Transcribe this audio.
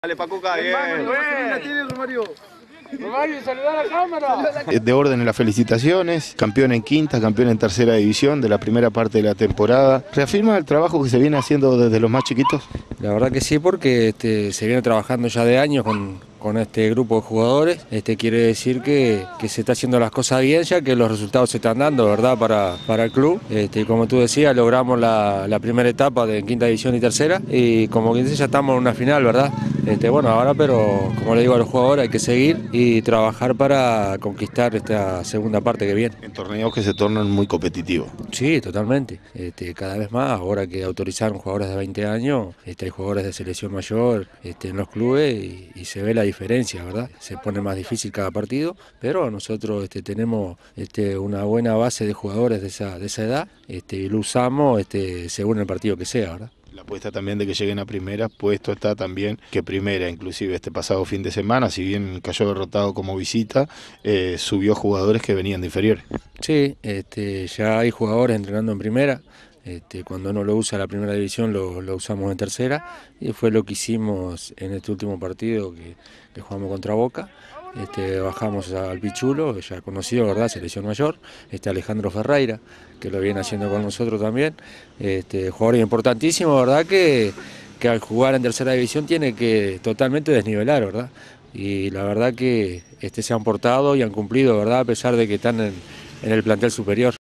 Dale, Pacuca, bien. Romario, saludá a la cámara. De orden las felicitaciones, campeón en quinta, campeón en tercera división de la primera parte de la temporada. ¿Reafirma el trabajo que se viene haciendo desde los más chiquitos? La verdad que sí, porque se viene trabajando ya de años con este grupo de jugadores. Quiere decir que se está haciendo las cosas bien, ya que los resultados se están dando, ¿verdad?, para el club. Como tú decías, logramos la primera etapa de quinta división y tercera, y como quien dice, ya estamos en una final, ¿verdad? Bueno, ahora, pero como le digo a los jugadores, hay que seguir y trabajar para conquistar esta segunda parte que viene. En torneos que se tornan muy competitivos. Sí, totalmente. Cada vez más, ahora que autorizaron jugadores de 20 años, hay jugadores de selección mayor en los clubes y se ve la diferencia, ¿verdad? Se pone más difícil cada partido, pero nosotros tenemos una buena base de jugadores de esa edad, y lo usamos según el partido que sea, ¿verdad? La apuesta también de que lleguen a primera, puesto está también que primera, inclusive este pasado fin de semana, si bien cayó derrotado como visita, subió jugadores que venían de inferiores. Sí, ya hay jugadores entrenando en primera. Cuando no lo usa la primera división lo usamos en tercera, y fue lo que hicimos en este último partido que jugamos contra Boca. Bajamos al Pichulo, ya conocido, ¿verdad?, selección mayor, Alejandro Ferreira, que lo viene haciendo con nosotros también, jugador importantísimo, ¿verdad?, que al jugar en tercera división tiene que totalmente desnivelar, ¿verdad?, y la verdad que se han portado y han cumplido, ¿verdad?, a pesar de que están en el plantel superior.